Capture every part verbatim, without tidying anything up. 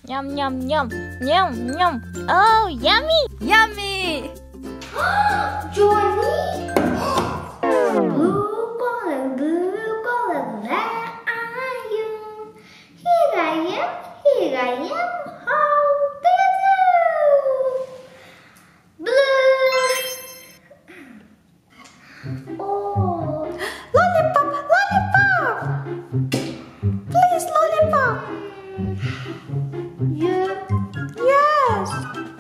Yum, yum, yum, yum, yum. Oh, yummy! Yummy! Johnny? Blue collar, blue collar, where are you? Here I am, here I am, how do you do? Blue! Oh! Lollipop! Lollipop! Please, lollipop! Yeah, Yes!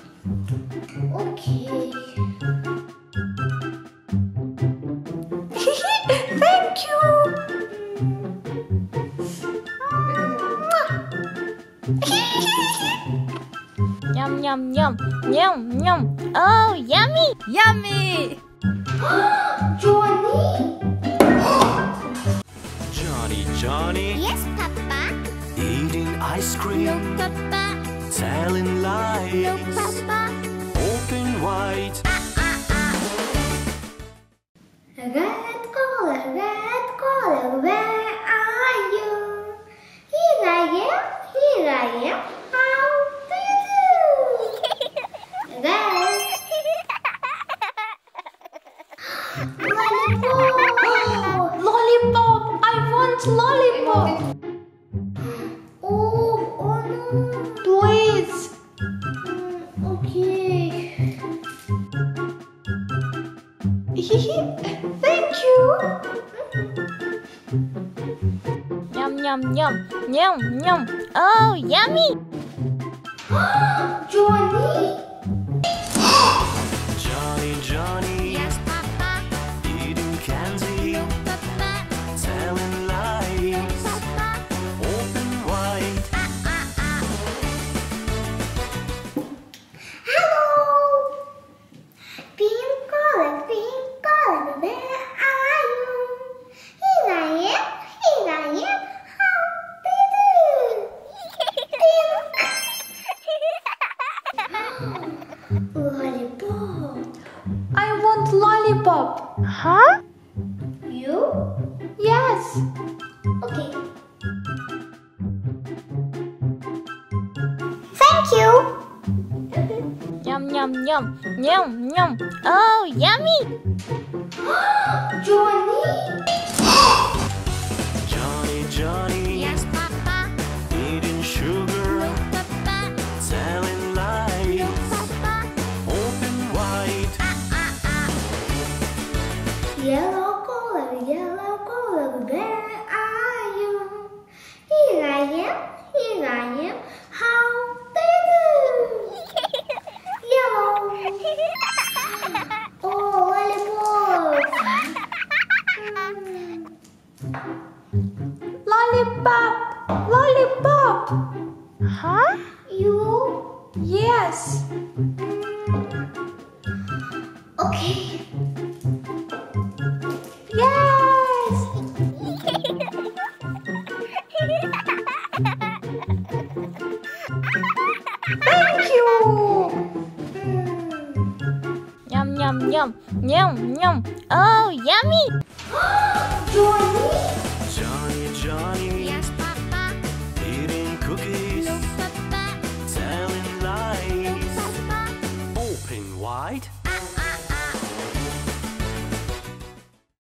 okay. Thank you! Yum, yum, yum, yum, yum. Oh, yummy! Yummy! Johnny? Johnny, Johnny, Yes, Papa. eating ice cream, No, Papa. telling lies, No, Papa. open wide. Red collar, red collar, where are you? Here I am, here I am, how do you do? Red. Lollipop! Lollipop! I want lollipop! Oh, oh no. Please! Mm, okay. Thank you! Yum, yum, yum, yum, yum. Oh, yummy! Johnny? Johnny, Johnny, Yes, Papa. eating candy, No, Papa. telling lies, Papa. open wide. Hello! Pink collar, pink collar, where are you? Here I am, here I am, how do you do? Lollipop. I want lollipop! Huh? You? Yes! Okay. Thank you. Yum, yum, yum, yum, yum. Oh, yummy! Johnny? Johnny, Johnny, Yes, Papa. eating sugar, No, Papa. telling lies, No, Papa. open wide. Yellow collar, yellow collar, where are you? Here I am, here I am, how do you do? Yellow. Oh, lollipop. Mm, Lollipop! Lollipop! Huh? You? Yes! Okay. Yes! Thank you! Mm. Yum, yum, yum, yum, yum. Oh, yummy!